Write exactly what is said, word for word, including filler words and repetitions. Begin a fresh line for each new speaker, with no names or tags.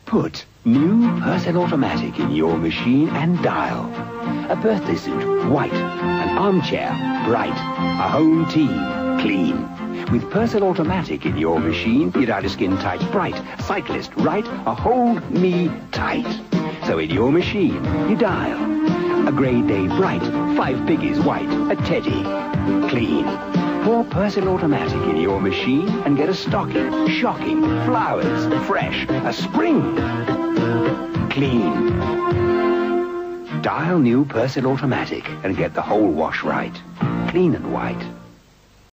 Put new Persil Automatic in your machine and dial. A birthday suit, white. An armchair, bright. A home team, clean. With Persil Automatic in your machine, you dial a skin tight, bright. Cyclist, right. A hold me tight. So in your machine, you dial. A grey day, bright. Five piggies, white. A teddy, clean. Pour Persil Automatic in your machine and get a stocking, shocking, flowers, fresh, a spring, clean. Dial new Persil Automatic and get the whole wash right. Clean and white.